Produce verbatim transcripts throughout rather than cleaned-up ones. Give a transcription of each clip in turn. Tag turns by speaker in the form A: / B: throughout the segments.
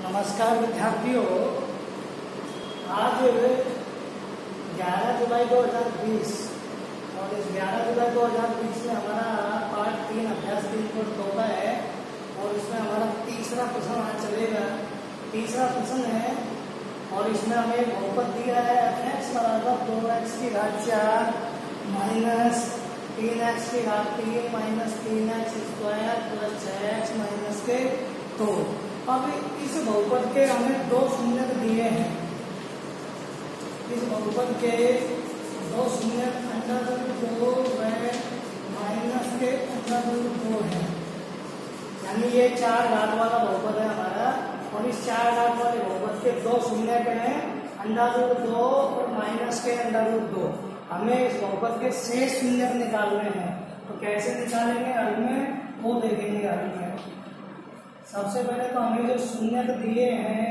A: नमस्कार विद्यार्थियों, आज ग्यारह जुलाई दो हज़ार बीस और इस ग्यारह जुलाई दो हज़ार बीस में हमारा पार्ट तीन अभ्यास तीन को होता है और इसमें हमारा तीसरा प्रश्न आज चलेगा। तीसरा प्रश्न है और इसमें हमें बहुपद दिया है एक्स बराबर दो एक्स की घात चार माइनस तीन एक्स की घात तीन माइनस तीन एक्स स्क्वायर प्लस छः एक्स माइनस के दो। अब इस बहुपद के हमें दो शून्य दिए हैं। इस बहुपद के दो शून्य अंडर रूट दो व माइनस के अंडर रूट दो है, यानी ये चार घात वाला बहुपद है हमारा। और इस चार घात वाले बहुपद के दो शून्य के हैं अंडर रूट दो और माइनस के अंडर रूट दो। हमें इस बहुपद के शेष शून्य निकालने हैं, तो कैसे निकालेंगे हल में वो देखेंगे हल में। सबसे पहले तो हमें जो शून्य दिए हैं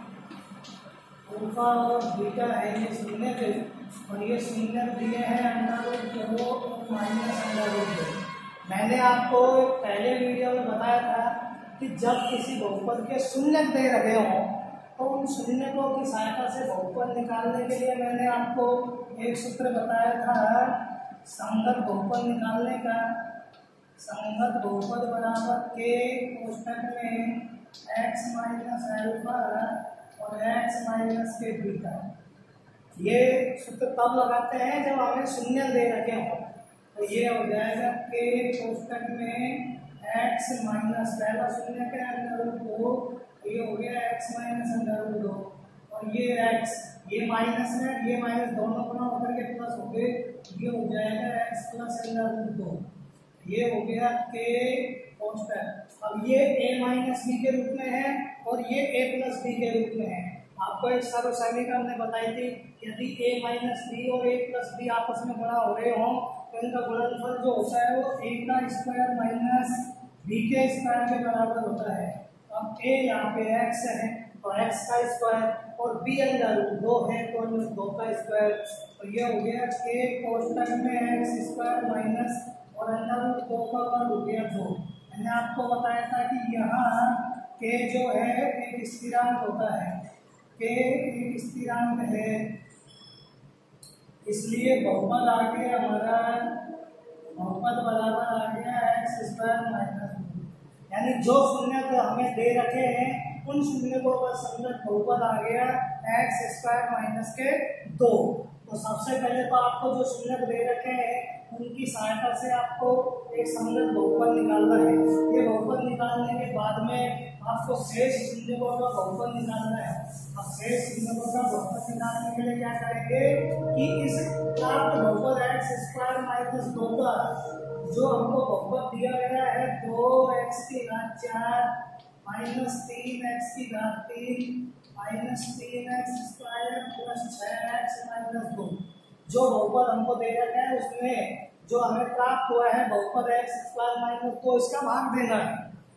A: अल्फा और बीटा है, ये शून्य के और ये शून्य दिए हैं अंडर रूट दो और माइनस अंडर रूट दो। मैंने आपको पहले वीडियो में बताया था कि जब किसी बहुपद के शून्य दे रखे हों तो उन शून्यों की सहायता से बहुपद निकालने के लिए मैंने आपको एक सूत्र बताया था संगत बहुपद निकालने का। संगत बहुपद बराबर के कोष्टक में x माइनस एल्फा और x माइनस के बीटा। ये सूत्र तब लगाते हैं जब हमें शून्य दे रखे हो, तो ये हो जाएगा के कोष्टक में x माइनस पहला शून्य के अंदर रूट दो, ये हो गया x माइनस अंदर रूट दो और ये x ये माइनस है ये माइनस दोनों गुणा होकर के प्लस हो गए, ये हो जाएगा x प्लस अंदर रूट दो। ये हो गया के कोष्टक। अब ये a माइनस बी के रूप में है और ये a प्लस बी के रूप में है। आपको एक सर्वसैनिक हमने बताई थी, यदि a माइनस बी और a प्लस बी आपस में गुणा हो रहे हों तो इनका गुणनफल जो होता है वो a का स्क्वायर माइनस b के स्क्वायर के बराबर होता है। अब a यहाँ पे x है तो x का स्क्वायर और b अंदर रूट दो है तो दो का स्क्वायर, तो ये हो गया के कोष्टक में x स्क्वायर माइनस और अंदर रूट दो का वर्ग हो गया दो। मैंने आपको बताया था कि यहाँ के जो है एक स्थिरांक होता है, के एक स्थिरांक है, इसलिए बहुपद आ गया हमारा बहुपद बराबर आ गया एक्स स्क्वायर माइनस दो। यानी जो शून्य को हमें दे रखे हैं उन शून्य को बस संगत बहुपद आ गया एक्स स्क्वायर माइनस के दो। तो सबसे पहले तो आपको जो शून्य दे रखे हैं उनकी सहायता से आपको एक संगत बहुपद निकालना है। ये बहुपद निकालने के बाद में आपको शेष शून्यों का बहुपद निकालना है। अब शेष शून्यों का बहुपद निकालने के लिए क्या करेंगे कि इस प्राप्त बहुपद एक्स स्क्वायर माइनस दो का जो हमको बहुपद दिया गया है दो एक्स की घात चार माइनस तीन एक्स की घात तीन माइनस तीन एक्स स्क्वायर प्लस छः एक्स माइनस दो, जो बहुपद हमको दे रखा है उसमें जो हमें प्राप्त हुआ है बहुपद एक्स स्क्वायर माइनस दो, इसका भाग देना है।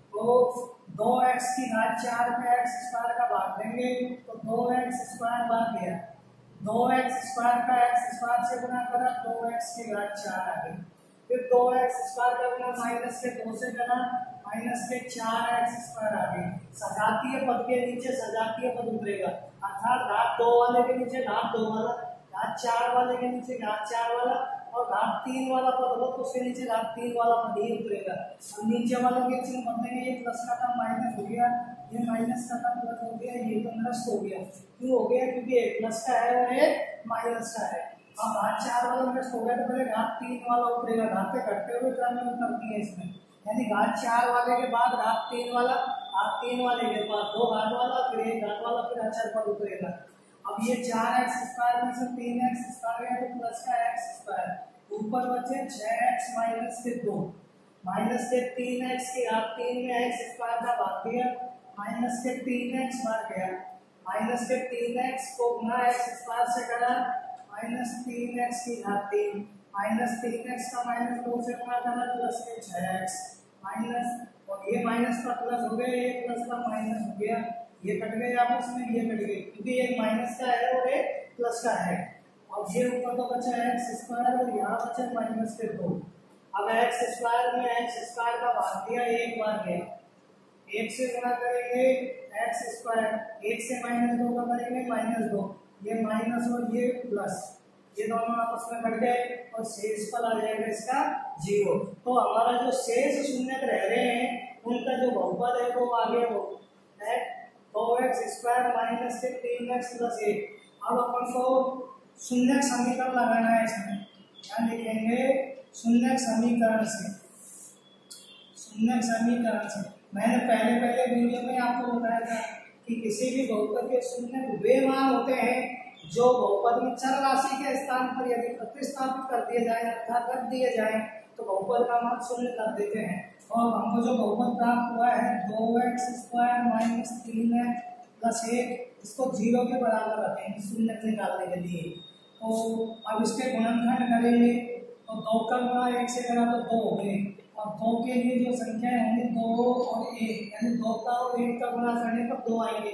A: तो दो एक्स की घात चार में एक्स स्क्वायर का भाग देंगे तो दो एक्स स्क्वायर भाग गया, दो एक्स स्क्वायर का एक्स स्क्वायर से गुणा करा दो एक्स की घात चार आ गई, फिर दो एक्स स्क्वायर का गुणा माइनस के दो से करा माइनस के चार एक्स स्क्वायर आ गई। सजातीय पद के नीचे सजातीय पद उतरेगा, अर्थात घात दो वाले के नीचे घात दो वाला, घात चार वाले के नीचे घात चार वाला और घात तीन वाला पद हो तो उसके नीचे घात तीन वाला पद ही उतरेगा। अब नीचे वालों के चिन्ह बदलेंगे, ये प्लस का था माइनस हो गया, ये माइनस का था प्लस हो गया, ये तो नष्ट हो गया। क्यों हो गया? क्योंकि एक प्लस का है और एक माइनस का है। अब घात चार वाला नष्ट हो गया तो पहले घात तीन वाला उतरेगा, घाते घटते हुए क्रम में उतरती है इसमें, यानी घात चार वाले के बाद घात तीन वाला, घात तीन वाले के बाद दो घात वाला, फिर एक घात वाला, फिर अचर पद उतरेगा। अब ये चार एक्स स्क्वायर में से तीन एक्स स्क्वायर है तो प्लस का एक्स स्क्वायर, ऊपर बचे छः एक्स माइनस के दो, माइनस के तीन एक्स की घात तीन में एक्स स्क्वायर का भाग दिया, माइनस के तीन एक्स बार गया, माइनस के तीन एक्स को गुना एक्स स्क्वायर से करा माइनस तीन एक्स की घात तीन, माइनस तीन एक्स का माइनस दो से गुणा करा प्लस के छः एक्स माइनस, और ये माइनस का प्लस हो गया, ये प्लस का माइनस हो गया, ये कट गए आपस में, ये कट गए क्योंकि एक माइनस का है और एक प्लस का है। अब ये ऊपर तो बचा एक्स स्क्वायर और यहाँ बचा माइनस के दो। अब एक्स स्क्वायर में एक्स स्क्वायर का भाग दिया एक बार गया, एक से गुणा करेंगे एक्स स्क्वायर, एक से माइनस दो का करेंगे माइनस दो, ये माइनस और ये प्लस, ये दोनों आपस में कट गए और शेष पर आ जाएगा इसका जीरो। तो हमारा जो शेष शून्य रह रहे हैं उनका जो बहुपद है वो आ गया वो दो एक्स स्क्वायर माइनस से तीन एक्स प्लस एक। अब अपन को शून्य समीकरण लगाना है इसमें, क्या लिखेंगे शून्य समीकरण से, शून्य समीकरण से। मैंने पहले पहले वीडियो में आपको बताया था कि किसी भी बहुपद के शून्य वे मान होते हैं जो बहुपद में चर राशि के स्थान पर यदि प्रतिस्थापित कर दिए जाए अर्थात रख दिए जाए तो बहुपद का मान शून्य कर देते हैं। और हमको जो बहुपद प्राप्त हुआ है दो एक्स स्क्वायर माइनस तीन एक्स प्लस एक, इसको जीरो के बराबर रखेंगे शून्य निकालने के लिए। तो अब इसके गुणनखंड करेंगे तो दो का गुणा एक से करा तो दो हो गए, और दो के लिए जो संख्याएं होंगी दो और एक, यानी दो का और एक का गुणा करने पर दो आएंगे।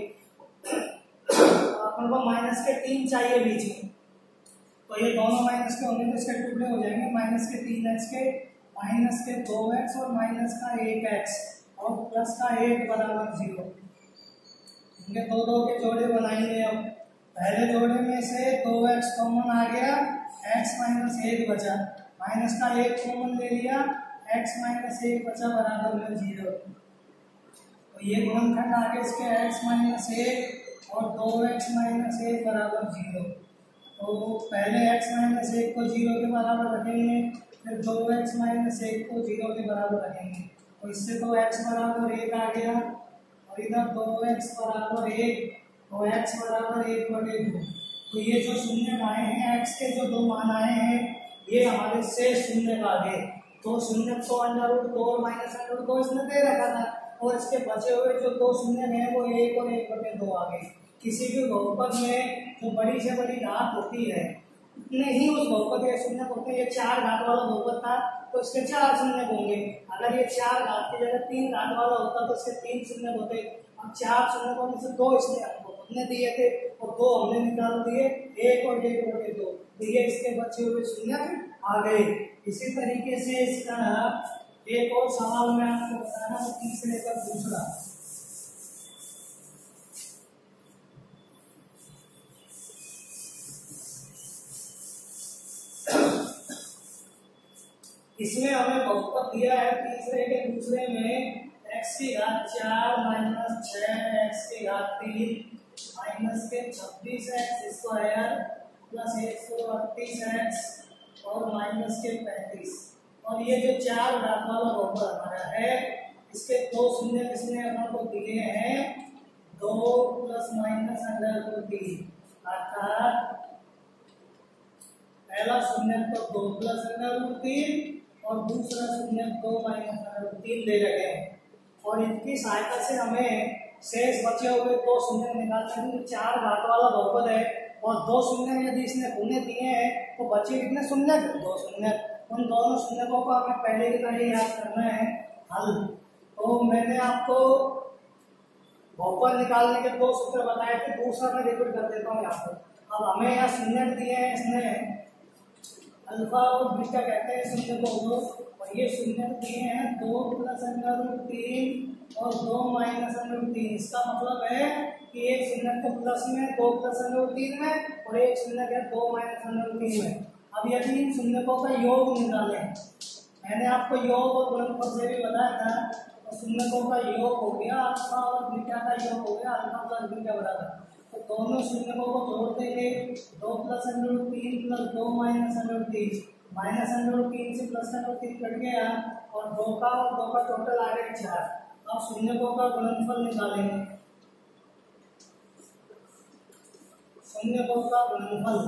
A: अपन को माइनस के तीन चाहिए बीच में, तो ये दोनों माइनस के होंगे तो इसके टुकड़े हो जाएंगे, माइनस के तीन एक्स के, माइनस के दो एक्स और माइनस का एक एक्स और प्लस का एक बराबर जीरो। इनके दो दो के जोड़े बनाएंगे। अब पहले जोड़े में से दो एक्स कॉमन आ गया, एक्स माइनस एक बचा, माइनस का एक कॉमन ले लिया, एक्स माइनस एक बचा बराबर में जीरो। तो ये गुणनखंड आ गया इसके एक्स माइनस एक और दो एक्स माइनस एक बराबर जीरो। तो पहले एक्स माइनस एक को जीरो के बराबर रखेंगे, फिर दो एक्स माइनस एक को जीरो के बराबर रखेंगे। तो इससे तो एक्स बराबर एक आ गया और इधर दो एक्स बराबर एक और एक्स बराबर एक बटे दो। तो ये जो शून्य आए हैं एक्स के जो दो मान आए हैं ये हमारे शेष शून्य आ गए। तो शून्य तो अंडर रूट दो और माइनस अंडर रूट दो इसने दे रखा था और इसके बचे हुए जो दो शून्य हैं वो एक और एक बटे दो आ गए। किसी भी बहुपद में जो बड़ी से बड़ी घात होती है उतने ही उस बहुपद के शून्य होते हैं। ये चार घात वाला बहुपद था तो इसके चार शून्य होंगे, अगर ये चार घात की जगह तीन घात वाला होता तो इसके तीन शून्य होते। अब चार शून्य होने से दो इसने हमने दिए थे और दो हमने निकाल दिए, एक और एक बटे दो, तो ये इसके बचे हुए शून्य आ गए। इसी तरीके से इसका एक और सवाल मैं आपको बताना हूँ तीसरे का दूसरा। इसमें हमें बहुपद दिया है तीसरे के दूसरे में एक्स की घात चार माइनस छह एक्स की घात तीन माइनस के छब्बीस एक्स स्क्वायर प्लस एक सौ अड़तीस एक्स और माइनस के पैंतीस। और ये जो चार घात वाला बहुपद हमारा है इसके दो शून्य किसने अपन को दिए हैं दो प्लस माइनस अंडर रूट तीन, अर्थात पहला शून्य तो दो प्लस अंडर रूट तीन और दूसरा शून्य दो माइनस अंडर रूट तीन दे रखे हैं। और इनकी सहायता से हमें शेष बचे हुए दो शून्य निकालते हैं। चार घात वाला बहुपद है और दो शून्य यदि इसने शून्य दिए हैं तो बचे कितने शून्य दो शून्य, उन दोनों शून्यों को हमें पहले की तरह याद करना है हल। तो मैंने आपको बहुपद निकालने के दो सूत्र बताए थे, दूसरा मैं रिपीट कर देता हूँ यहाँ पर। अब हमें यहाँ शून्य दिए हैं, इसने अल्फा और बीटा कहते हैं शून्य को, और ये शून्य दिए हैं दो प्लस अंडर रूट तीन और दो माइनस अंडर रूट तीन। इसका मतलब है कि एक शून्य तो प्लस में दो प्लस अंडर रूट तीन में और एक शून्य है दो माइनस अंडर रूट तीन में। अब यदि इन शून्यों का योग निकालें, मैंने आपको योग और गुणनफल से भी बताया था, तो शून्यों का योग हो गया अल्फा और बीटा का योग हो गया अल्फा प्लस बीटा बराबर। तो दोनों शून्यों को जोड़ देंगे, दो प्लस अंडर रूट तीन प्लस दो माइनस अंडर रूट तीन, माइनस अंडर रूट तीन से प्लस अंडर रूट तीन कट गया और दो का और दो का टोटल आ गया चार। अब शून्यों का गुणनफल निकालेंगे, शून्यों का गुणनफल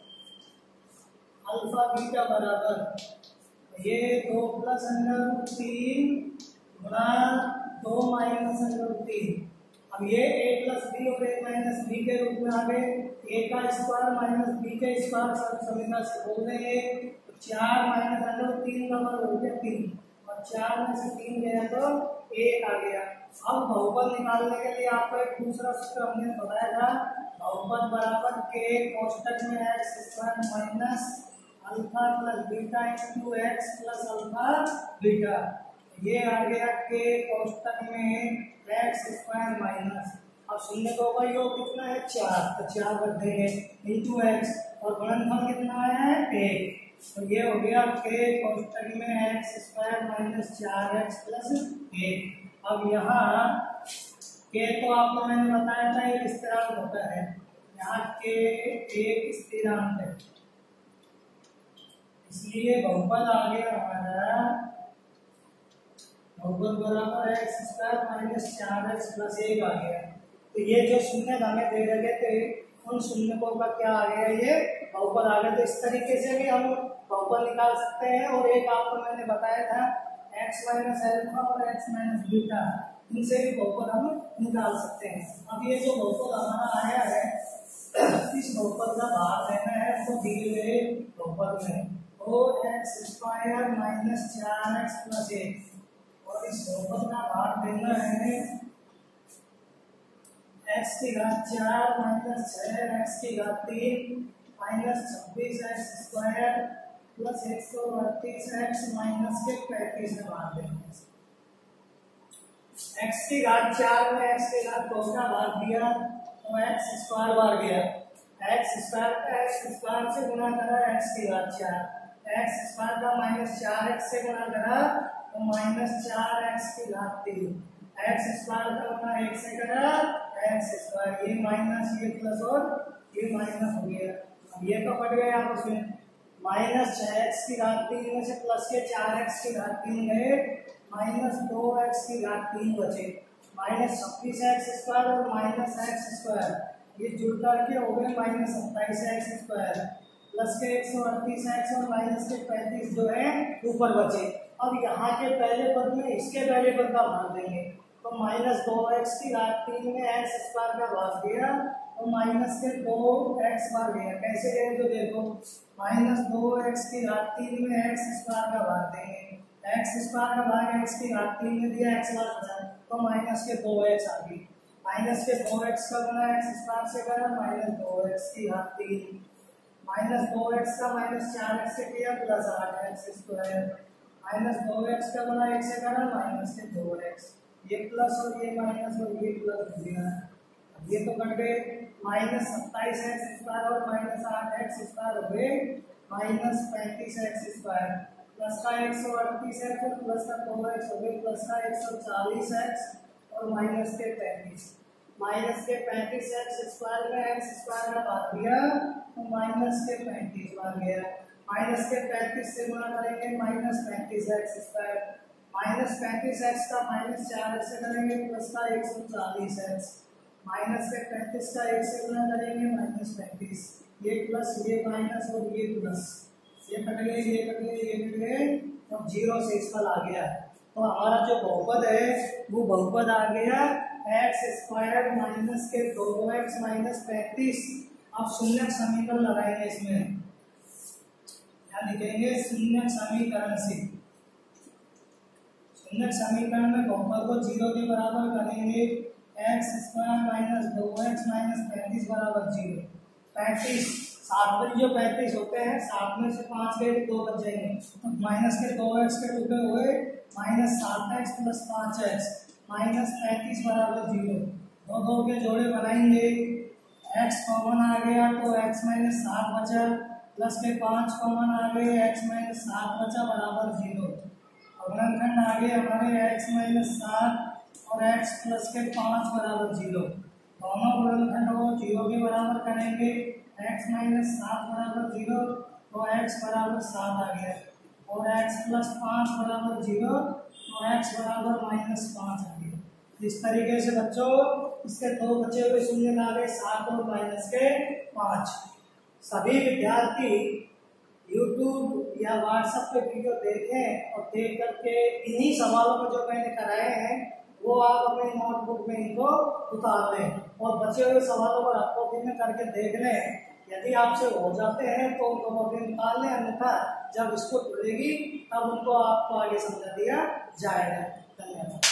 A: अल्फा बीटा बराबर ये दो प्लस अंडर रूट तीन गुणा दो माइनस अंडर रूट तीन। अब ये a प्लस बी और a माइनस बी के रूप में आ गए, a का स्क्वायर माइनस b का स्क्वायर सब समीकरण से बोल देंगे। तो चार माइनस अंडर रूट तीन का मान हो गया तीन और चार में से तीन गया तो एक आ गया। अब बहुपद निकालने के लिए आपको एक दूसरा सूत्र हमने बताया था, बहुपद बराबर के कोष्टक में x square minus alpha plus beta into x plus alpha beta. ये आ गया के कोष्टक में अब शून्य को होगा योग कितना है चार, तो चार रख देंगे इंटू एक्स, और गुणनफल कितना है एक, तो ये हो गया के कोष्टक में एक्स स्क्वायर माइनस चार एक्स प्लस एक। अब यहाँ के तो आपको मैंने बताया था एक स्थिरांक होता है, यहाँ के एक स्थिरांक है, इसलिए बहुपद आ गया हमारा बहुपद बराबर एक्स स्क्वायर माइनस चार एक्स प्लस एक आ गया। तो ये जो शून्य हमें दे रखे थे उन शून्यों का क्या आ गया, ये बहुपद आ गया। तो इस तरीके से भी हम बहुपद निकाल सकते हैं। और एक आपको मैंने बताया था एक्स माइनस एल्फा और एक्स माइनस बीटा, इनसे भी बहुपद हम निकाल सकते हैं। अब ये जो बहुपद हमारा आया है इस बहुपद का भाग लेना है तो दिए गए बहुपद में और एक्स स्क्वायर माइनस चार एक्स प्लस एक, और इस बहुपद का भाग देना है एक्स की घात चार माइनस छह एक्स की घात तीन माइनस छब्बीस एक्स स्क्वायर प्लस एक सौ अड़तीस एक्स माइनस के पैंतीस में भाग देंगे। एक्स की घात चार में एक्स की घात दो का भाग दिया तो एक्स स्क्वायर बार गया, एक्स स्क्वायर का एक्स स्क्वायर से गुणा करा एक्स की घात चार, एक्स स्क्वायर का माइनस चार एक्स से गुणा करा तो माइनस चार एक्स की घात तीन, एक्स स्क्वायर का गुणा एक से करा एक्स स्क्वायर, ये माइनस ये प्लस और ये माइनस हो गया। अब ये तो कट गया आपस में, माइनस छह एक्स की घात तीन में से प्लस के चार एक्स की घात तीन गए, माइनस दो एक्स की घात तीन बचे, माइनस छब्बीस एक्स स्क्वायर और माइनस एक्स स्क्वायर ये जुड़ करके हो गए माइनस सत्ताईस एक्स स्क्वायर प्लस के एक सौ अड़तीस एक्स और माइनस के पैंतीस जो है ऊपर बचे। अब यहाँ के पहले पद में इसके पहले पद का भाग देंगे तो माइनस दो एक्स की घात तीन में एक्स स्क्वायर का भाग दिया और माइनस के दो एक्स बार गया, कैसे गए तो देखो माइनस दो एक्स की घात तीन में एक्स स्क्वायर का भाग देंगे, एक्स स्क्वायर का भाग एक्स की घात तीन में दिया एक्स बार बचा तो माइनस के दो एक्स आ गई, माइनस के दो एक्स का गुणा एक्स स्क्वायर से करा माइनस दो एक्स की घात तीन, माइनस दो एक्स का माइनस चार एक्स से किया प्लस आठ एक्स स्क्वायर, माइनस दो एक्स का गुणा एक से करा माइनस के दो एक्स, ये प्लस और ये माइनस और ये प्लस हो गया। अब ये तो कट गए, माइनस सत्ताईस एक्स स्क्वायर और माइनस आठ एक्स स्क्वायर हो गए माइनस पैंतीस एक्स स्क्वायर, प्लस का एक सौ अड़तीस एक्स और प्लस का दो एक्स हो गए प्लस का एक सौ चालीस एक्स और माइनस के पैंतीस, माइनस के पैंतीस एक्स स्क्वायर में एक्स स्क्वायर का भाग दिया तो माइनस के पैंतीस बार गया, माइनस के पैंतीस से गुणा करेंगे माइनस पैंतीस एक्स स्क्वायर, माइनस पैंतीस एक्स का माइनस चार एक्स से करेंगे प्लस का एक सौ चालीस एक्स, माइनस के पैंतीस का एक से गुणा करेंगे माइनस पैंतीस, ये प्लस ये माइनस और ये प्लस, ये कट गए ये कट गए ये कट गए और जीरो से इसका आ गया। तो हमारा जो बहुपद है वो बहुपद आ गया एक्स स्क्वायर माइनस के दो एक्स माइनस पैंतीस। अब शून्य समीकरण लगाएंगे इसमें, क्या लिखेंगे शून्य समीकरण से, शून्य समीकरण में बहुपद को जीरो के बराबर करेंगे, एक्स स्क्वायर माइनस दो एक्स माइनस पैंतीस बराबर जीरो, पैंतीस सात में जो पैंतीस होते हैं सात में से पाँच गए दो बच जाएंगे तो माइनस के दो एक्स के टुकड़े हुए माइनस सात एक्स प्लस पाँच एक्स माइनस पैंतीस बराबर जीरो, दो दो के जोड़े बनाएंगे, एक्स कॉमन आ गया तो एक्स माइनस सात बचा प्लस के पाँच कॉमन आ गए एक्स माइनस सात बचा बराबर जीरो, अवलंबन आ गए हमारे एक्स माइनस सात और एक्स प्लस के पाँच बराबर जीरो, दोनों गुणनखंड को जीरो के बराबर करेंगे, एक्स माइनस सात बराबर जीरो तो एक्स बराबर सात आ गया और एक्स प्लस पाँच बराबर जीरो तो एक्स बराबर माइनस पाँच आ गया। इस तरीके से बच्चों इसके दो बचे हुए शून्य आ गए सात और माइनस के पाँच। सभी विद्यार्थी यूट्यूब या व्हाट्सएप पे वीडियो देखें और देख करके इन्हीं सवालों को जो मैंने कराए हैं वो आप अपने नोटबुक में इनको उतार लें और बचे हुए सवालों को रफ कॉपी में करके देख लें। यदि आपसे हो जाते हैं तो उनको कॉपी निकाल लें, अन्यथा जब इसको खुलेगी तब उनको आपको आगे समझा दिया जाएगा। धन्यवाद।